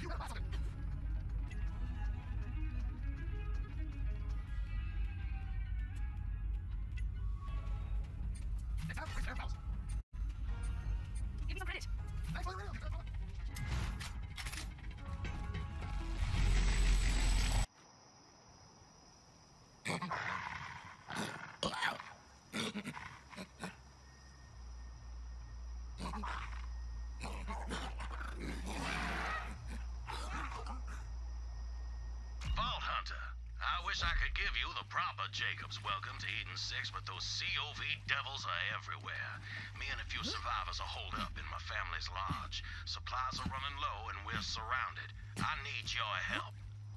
Give me some credit. Vault Hunter, I wish I could give you the proper Jacob's welcome to Eden 6, but those COV devils are everywhere. Me and a few survivors are holed up in my family's lodge. Supplies are running low and we're surrounded. I need your help.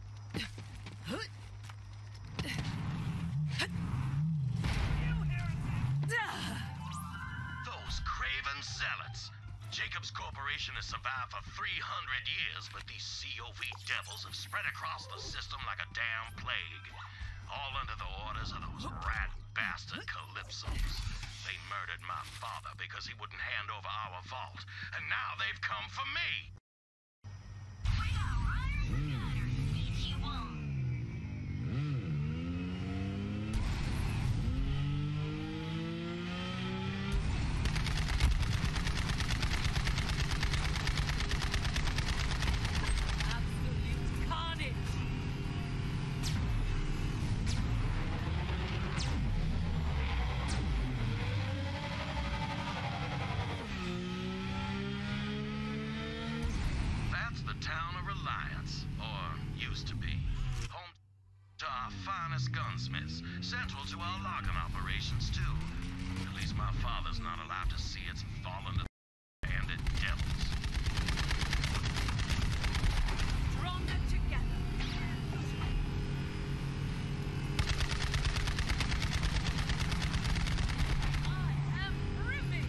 Those craven zealots. Jacobs Corporation has survived for 300 years, but these COV devils have spread across the system like a damn plague. All under the orders of those rat bastard Calypsos. They murdered my father because he wouldn't hand over our vault, and now they've come for me. Gunsmiths, central to our logging operations, too. At least my father's not allowed to see it's fallen to the bandit devils. Stronger together. I am Rumi.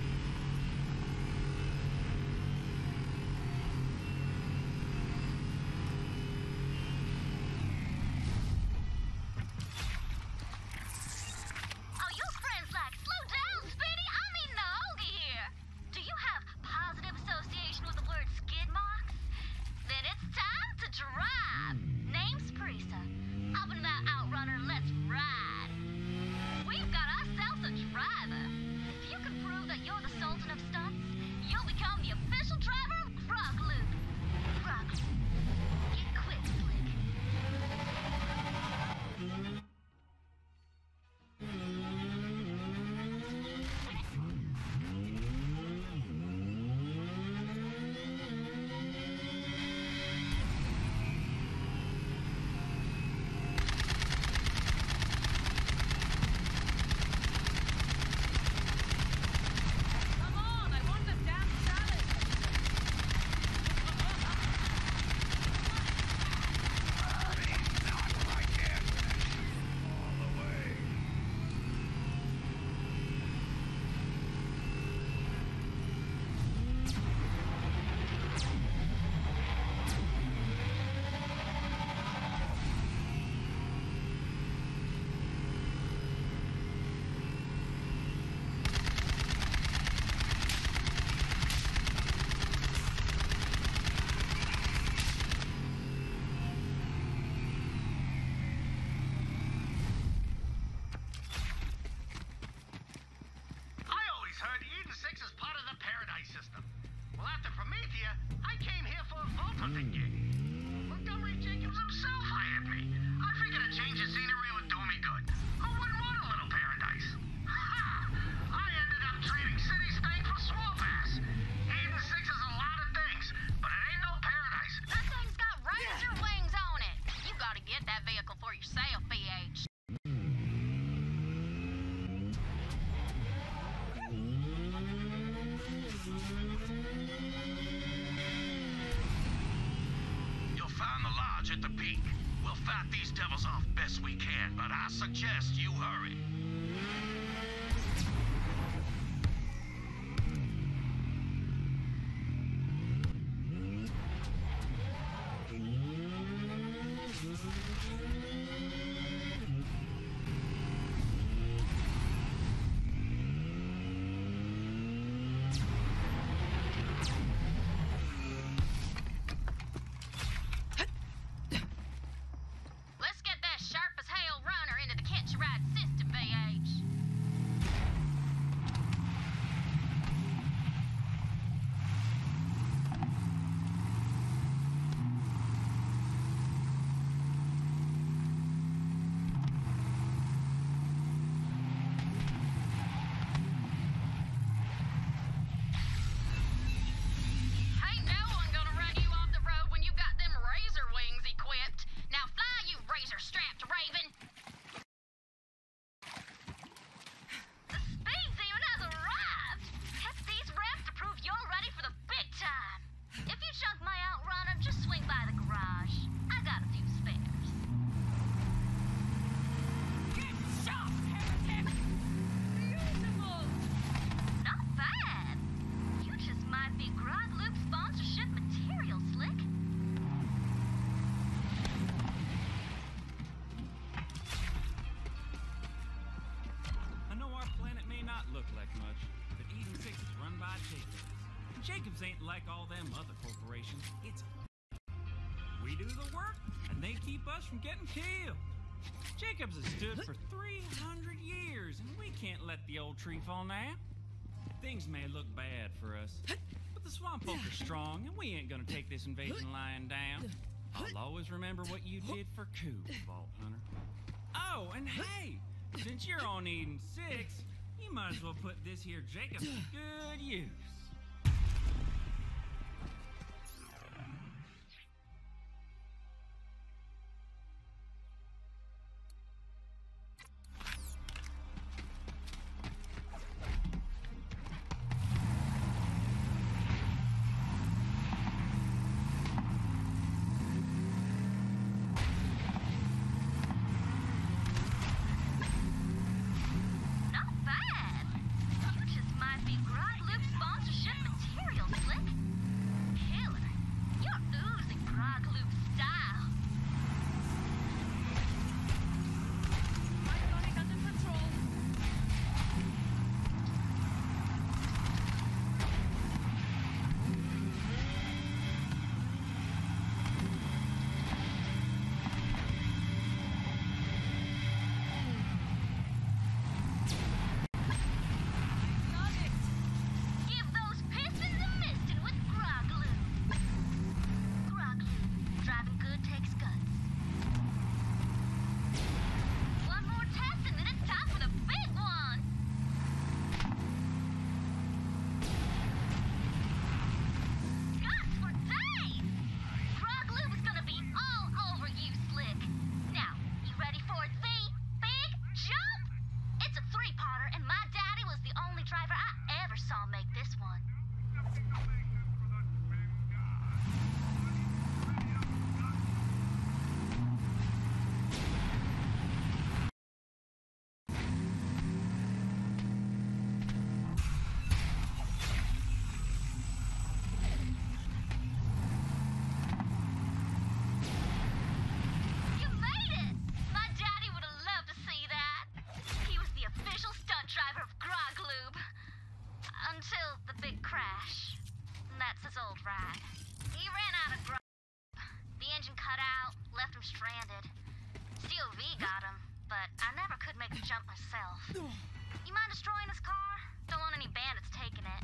At the peak. We'll fight these devils off best we can, but I suggest you hurry. Jacobs ain't like all them other corporations. It's we do the work, and they keep us from getting killed. Jacobs has stood for 300 years, and we can't let the old tree fall now. Things may look bad for us, but the swamp folk are strong, and we ain't gonna take this invasion lying down. I'll always remember what you did for Coop, Vault Hunter. Oh, and hey, since you're on Eden 6, you might as well put this here Jacobs to good use. You mind destroying his car? Don't want any bandits taking it.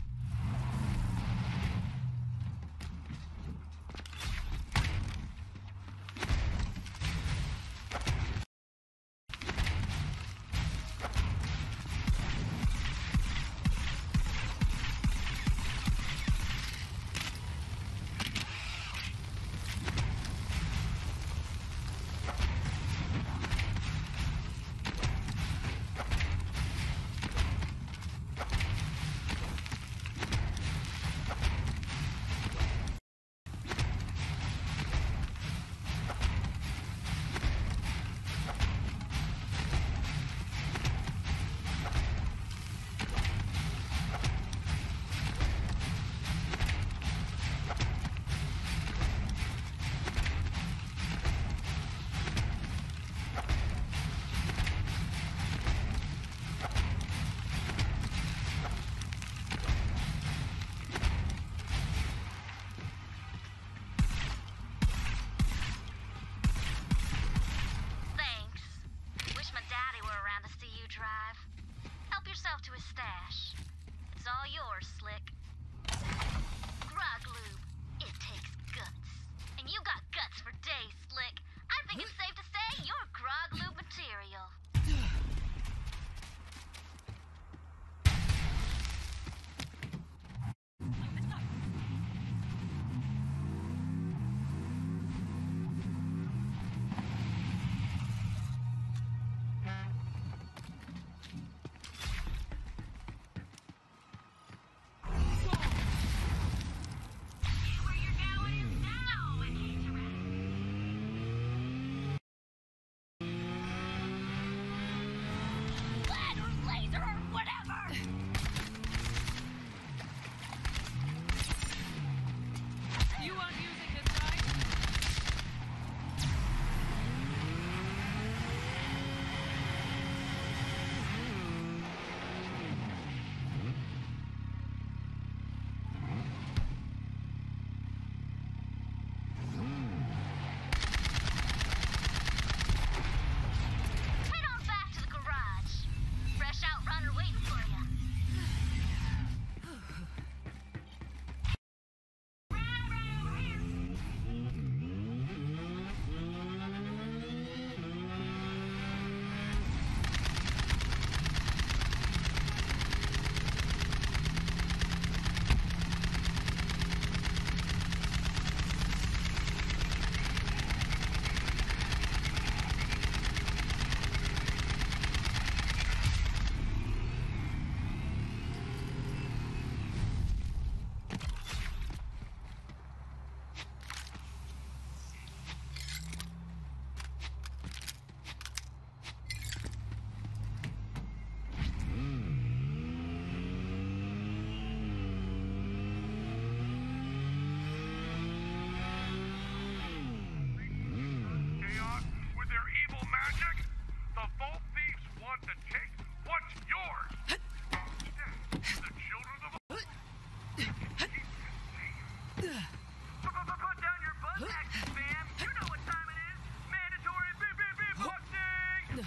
Relax, fam. You know what time it is. Mandatory boxing!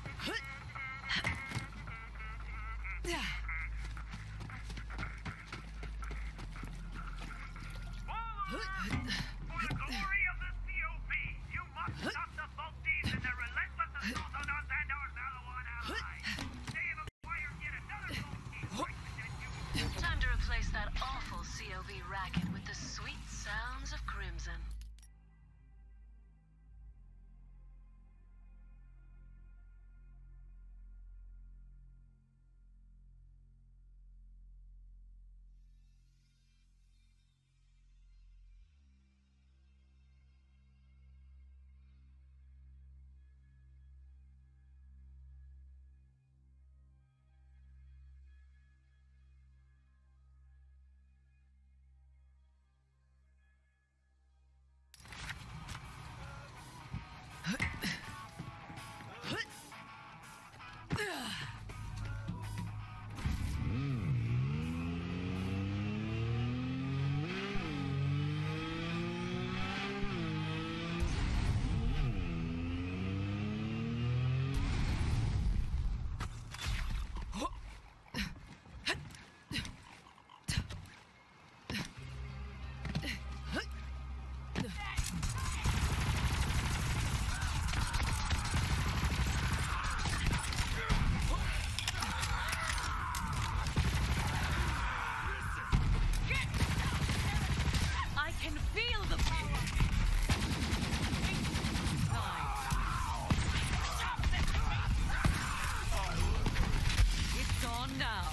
For the glory of the COP, you must stop the Vultines and their relentless assault on us and our Malawan allies. They have acquired yet another Vultine. Time to replace that awful COV racket with the sweet sounds of Crimson. I can feel the power. It's on now.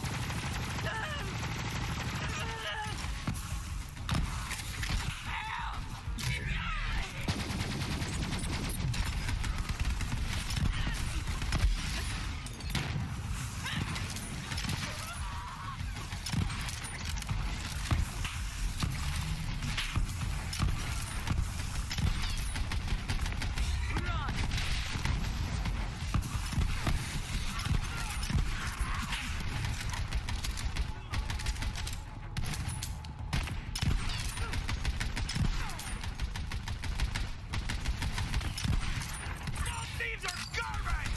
These are garbage!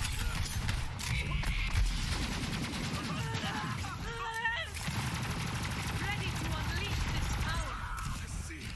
Ready to unleash this power.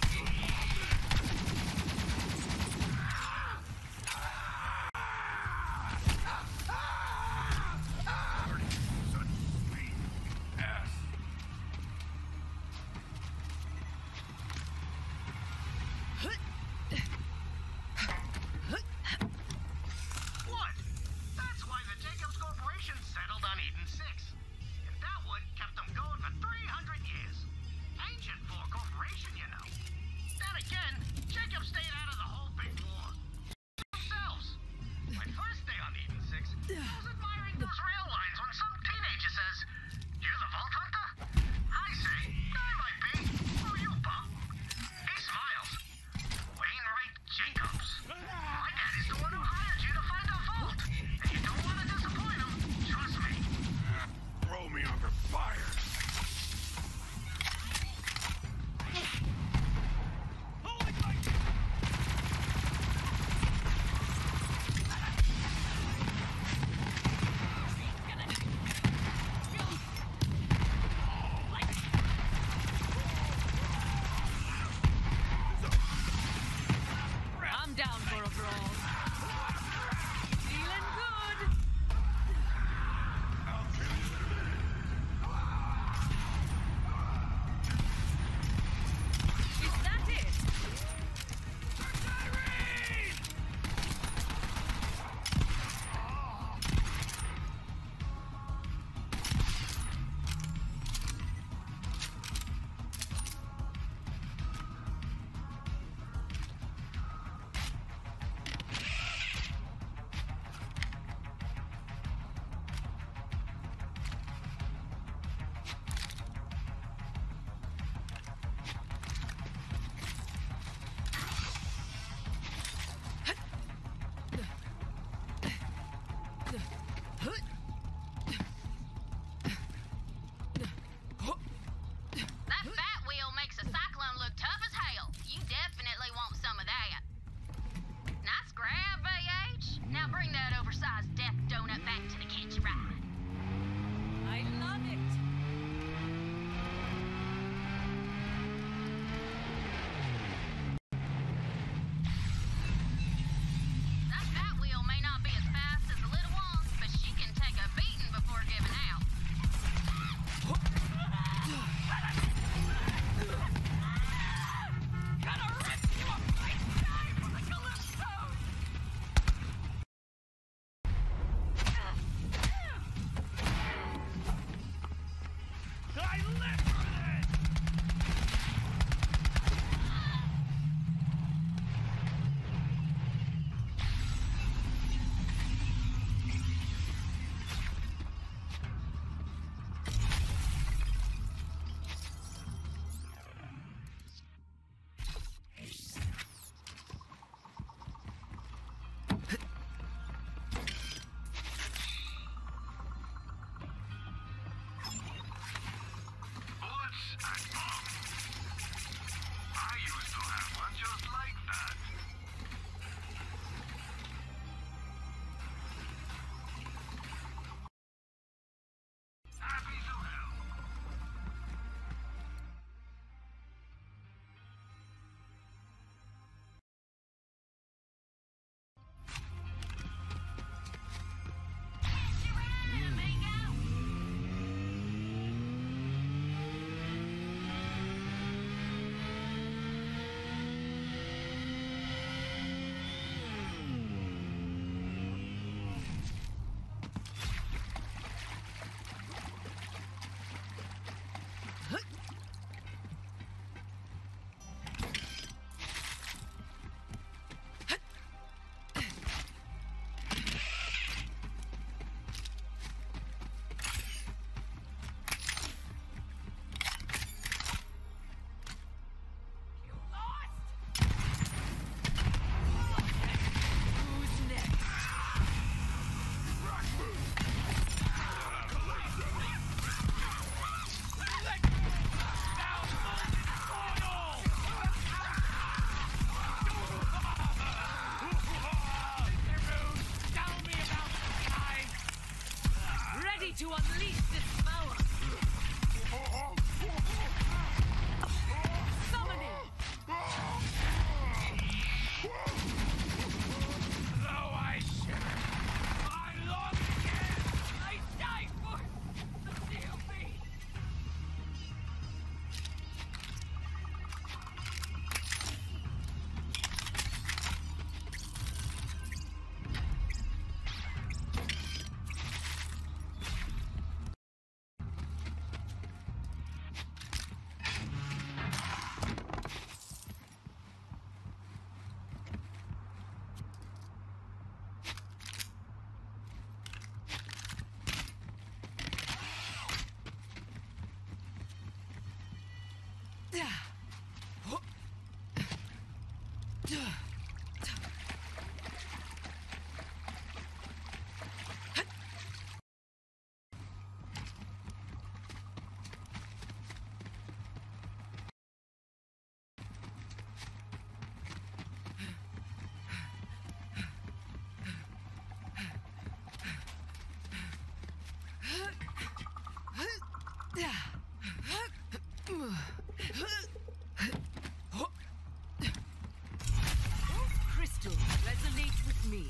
What? That's why the Jacobs Corporation settled on Eden 6. And that one kept them going for 300 years. Ancient for a corporation, you know. Then again, Jacobs stayed out of the whole big war. Themselves. My first day on Eden 6, I was admiring those rail lines when some teenager says, "You're the Vault Hunter?" I say, "I might be. Who are you, bub?" He smiles. "Wainwright Jacobs. My daddy's the one who hired you to find a vault. And you don't want to disappoint him. Trust me." Throw me under fire. I'm down for a brawl. Feeling good. Is that it? to unleash this power. Summoning. Though I shiver, I long again. I die for the COV. Crystal resonates with me.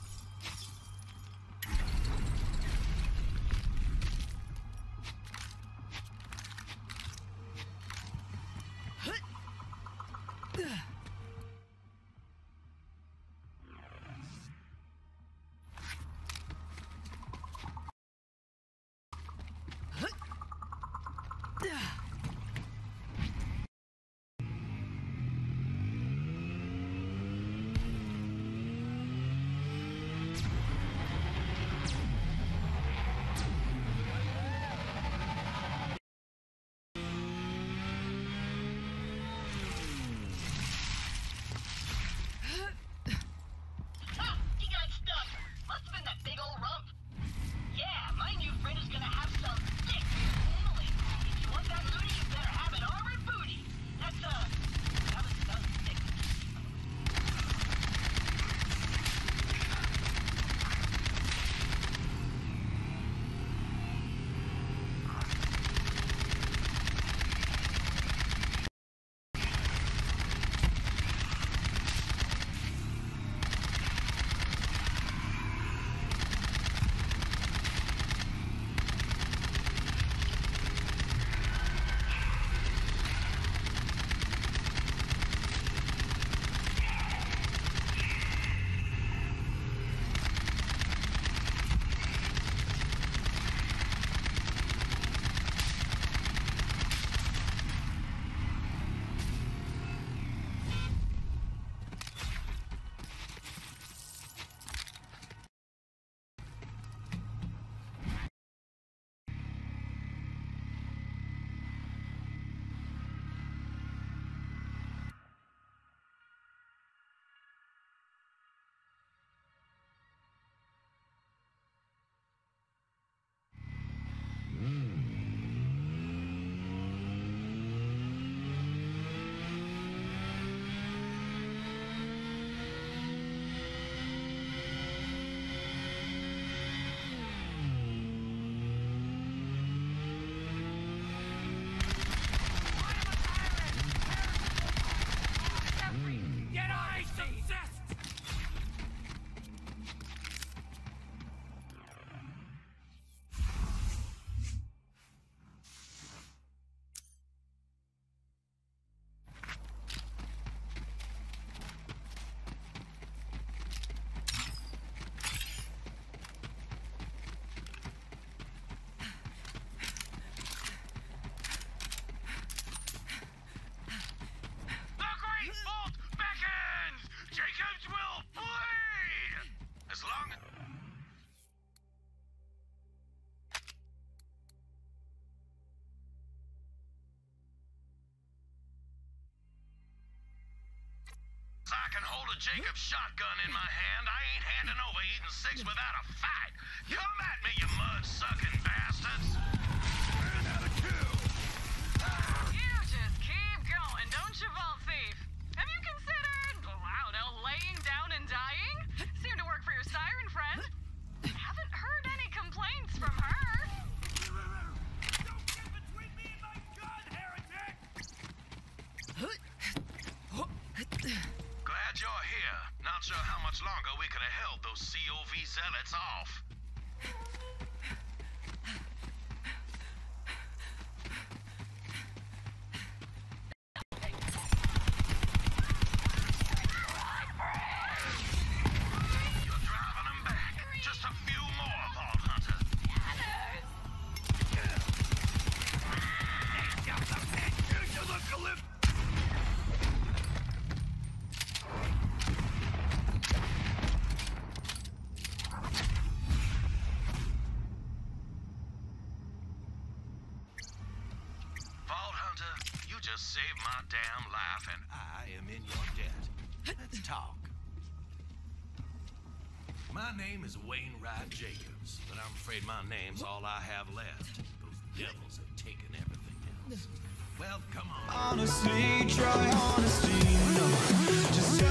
I can hold a Jacob's shotgun in my hand. I ain't handing over Eden 6 without a fight. Come at me, you mud-sucking bastards. And out of kill. You just keep going, don't you, Vault Thief? Have you considered, I don't know, laying down and dying? Seemed to work for your siren friend. Have haven't heard any complaints from her. Don't get between me and my gun, heretic! Glad you're here. Not sure how much longer we could have held those COV zealots off. You're driving them back. Just a few more, Vault Hunter. Vault Hunter, you just saved my damn life, and I am in your debt. Let's talk. My name is Wainwright Jacobs, but I'm afraid my name's all I have left. Those devils have taken everything else. Well, come on. Honestly, try honesty, no. Just